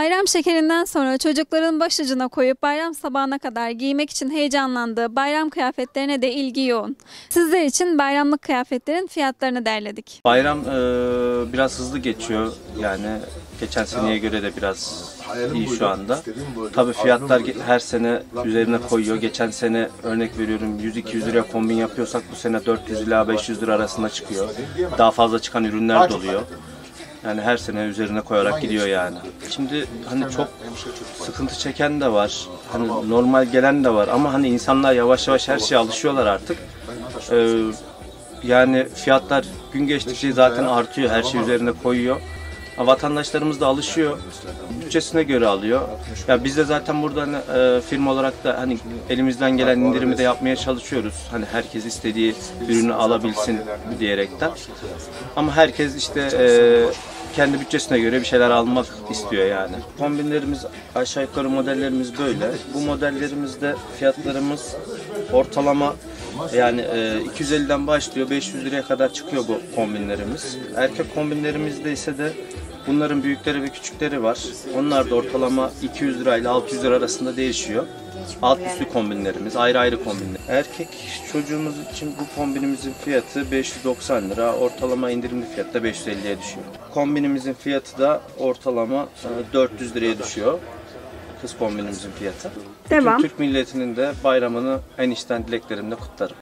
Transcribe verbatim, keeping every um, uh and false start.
Bayram şekerinden sonra çocukların başucuna koyup bayram sabahına kadar giymek için heyecanlandığı bayram kıyafetlerine de ilgi yoğun. Sizler için bayramlık kıyafetlerin fiyatlarını derledik. Bayram e, biraz hızlı geçiyor, yani geçen seneye göre de biraz iyi şu anda. Tabii fiyatlar her sene üzerine koyuyor. Geçen sene örnek veriyorum yüz iki yüz liraya kombin yapıyorsak bu sene dört yüz ila beş yüz lira arasında çıkıyor. Daha fazla çıkan ürünler de oluyor. Yani her sene üzerine koyarak gidiyor yani. Şimdi hani çok sıkıntı çeken de var. Hani normal gelen de var ama hani insanlar yavaş yavaş her şeye alışıyorlar artık. Ee, yani fiyatlar gün geçtikçe zaten artıyor. Her şey üzerine koyuyor. Vatandaşlarımız da alışıyor. Bütçesine göre alıyor. Ya biz de zaten burada hani, e, firma olarak da hani elimizden gelen indirimi de yapmaya çalışıyoruz. Hani herkes istediği ürünü alabilsin diyerekten. Ama herkes işte e, kendi bütçesine göre bir şeyler almak istiyor yani. Kombinlerimiz aşağı yukarı modellerimiz böyle. Bu modellerimizde fiyatlarımız ortalama yani e, iki yüz elliden başlıyor, beş yüz liraya kadar çıkıyor bu kombinlerimiz. Erkek kombinlerimizde ise de bunların büyükleri ve küçükleri var. Onlar da ortalama iki yüz lira ile altı yüz lira arasında değişiyor. Alt üstü kombinlerimiz, ayrı ayrı kombinler. Erkek çocuğumuz için bu kombinimizin fiyatı beş yüz doksan lira, ortalama indirimli fiyat da beş yüz elliye düşüyor. Kombinimizin fiyatı da ortalama dört yüz liraya düşüyor. Kız kombinimizin fiyatı. Devam. Bütün Türk milletinin de bayramını en içten dileklerimle kutlarım.